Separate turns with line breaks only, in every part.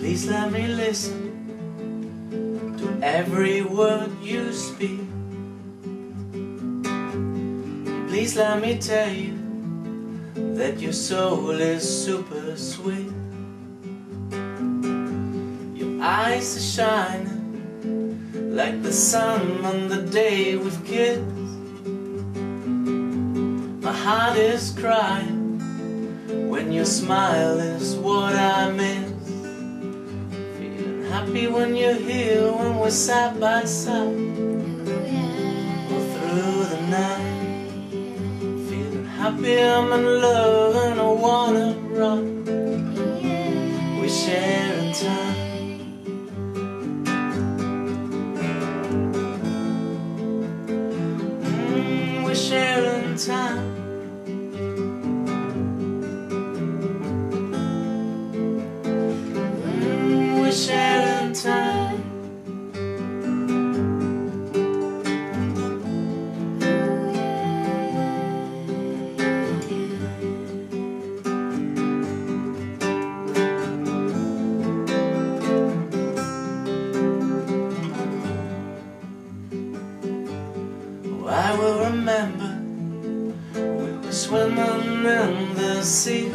Please let me listen to every word you speak. Please let me tell you that your soul is super sweet. Your eyes are shining like the sun on the day we've kissed. My heart is crying when your smile is what I miss. Feeling happy when you're here, when we're side by side, all through the night. Feeling happy I'm in love and I wanna run. We're sharing time. We're sharing time. We're sharing time. Oh, I will remember we were swimming in the sea.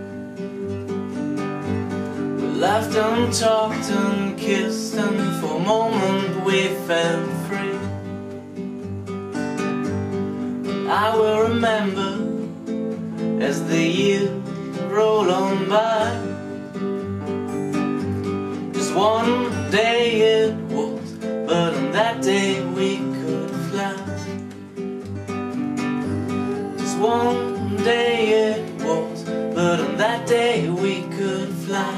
Laughed and talked and kissed, and for a moment we felt free. I will remember as the years roll on by, 'cause one day it was, but on that day we could fly. 'Cause one day it was, but on that day we could fly.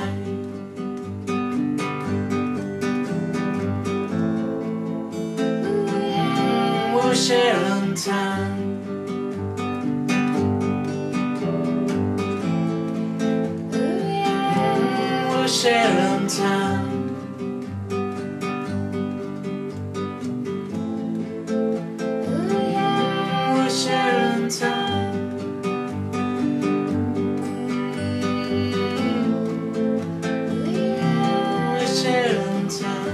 We're sharing time. We're sharing time. We're sharing time. We're sharing time.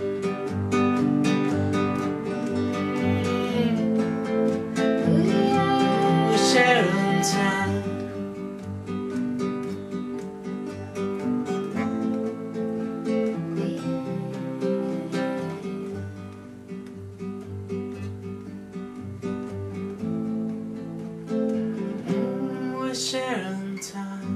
Sharing time. We're sharing time.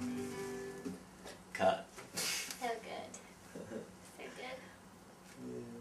Cut.
So good. So good.